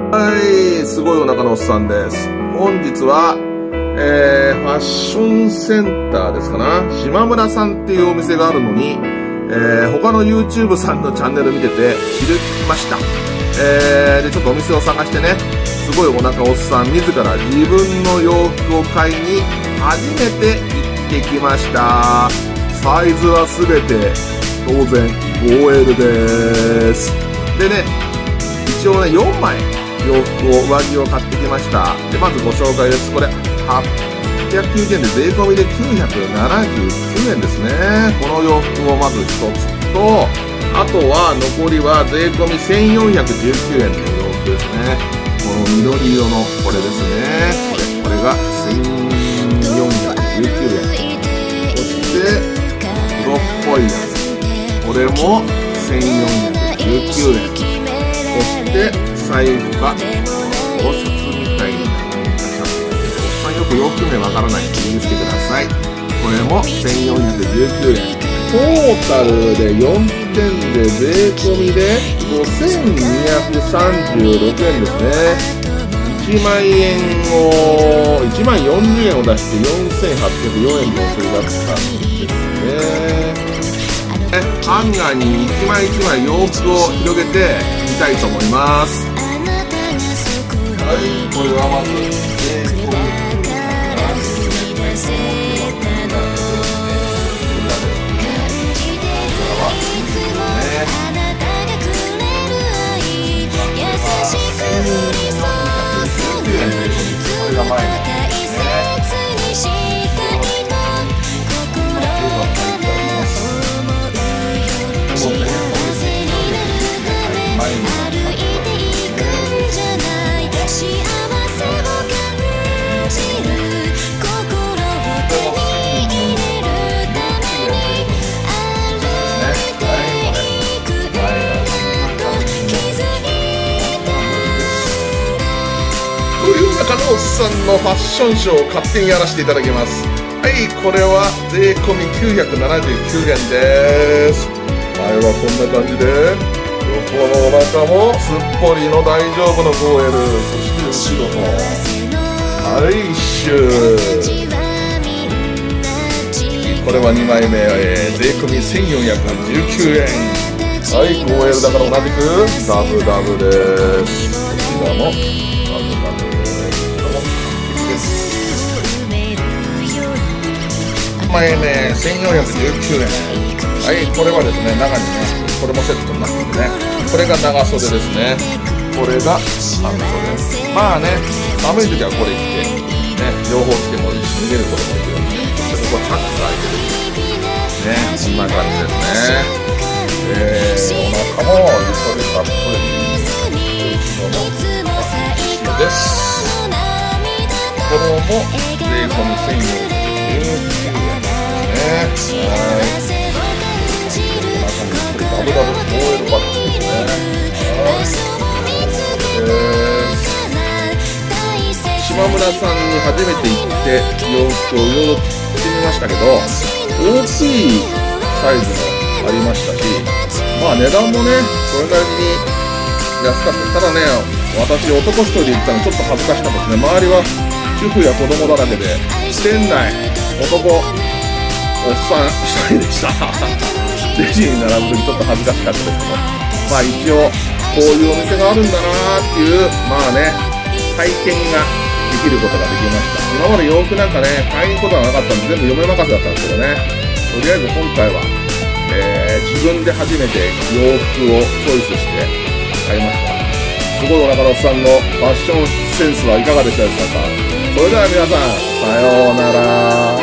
はい、すごいお腹のおっさんです。本日は、ファッションセンターですかな、島村さんっていうお店があるのに、他の YouTube さんのチャンネル見てて気づきました。で、ちょっとお店を探してね、すごいお腹おっさん自ら自分の洋服を買いに初めて行ってきました。サイズはすべて当然 5L です。でね、一応ね、4枚洋服を、上着を買ってきました。で、まずご紹介です。これ、890円で税込みで979円ですね。この洋服をまず一つと、あとは残りは税込み1419円の洋服ですね。この緑色のこれですね。これが1419円。そして、黒っぽいやつ。これも1419円。そして財布がお札みたいになったシャツ。おっさんよく洋服名わからないんで許してください。これも1419円。トータルで4点で税込みで5236円ですね。1万円を、1万40円を出して4804円のお釣りだったんですね。ハンガーに1枚1枚洋服を広げてみたいと思います。はい、これはまず税込みこれが前の中野さんのファッションショーを勝手にやらせていただきます。はい、これは税込み979円です。前はこんな感じで、横のお腹もすっぽりの大丈夫の 5L、 そして後ろもはい、シュー。これは2枚目、税込み1419円。はい、5L だから同じくダブダブです。こちらもダブダブです。1枚目1419円。はい、これはですね、中にね、これもセットになっててね、これが長袖ですね。これが半袖。まあね、寒い時はこれ着て、ね、両方着てもいいし、逃げることもできるんで、そしてここチャックが開いてる。ね、こんな感じですね。お腹もゆとりたっぷり。後ろもです。これも税込み1419円。はい、ダブダブ 5L バッグですね。島村さんに初めて行って洋服をいろいろ着てみましたけど、大きいサイズもありましたし、まあ値段もね、それなりに安かった。ただね、私男一人で行ったのちょっと恥ずかしかったですね。周りは主婦や子供だらけで、店内男おっさん一人でした。レジに並ぶときちょっと恥ずかしかったですけど、まあ一応こういうお店があるんだなーっていう、まあね、体験ができることができました。今まで洋服なんかね、買いに行くことはなかったんで全部嫁任せだったんですけどね、とりあえず今回は、自分で初めて洋服をチョイスして買いました。すごいお腹のおっさんのファッションセンスはいかがでしたでしょうか。それでは皆さん、さようなら。